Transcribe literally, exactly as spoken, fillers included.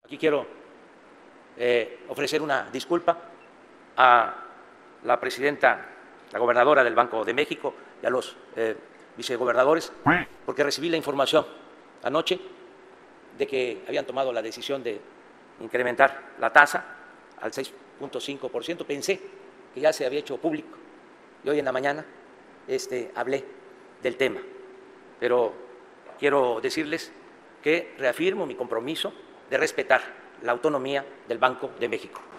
Aquí quiero eh, ofrecer una disculpa a la presidenta, la gobernadora del Banco de México y a los eh, vicegobernadores, porque recibí la información anoche de que habían tomado la decisión de incrementar la tasa al seis punto cinco por ciento. Pensé que ya se había hecho público y hoy en la mañana este, hablé del tema, pero quiero decirles que reafirmo mi compromiso de respetar la autonomía del Banco de México.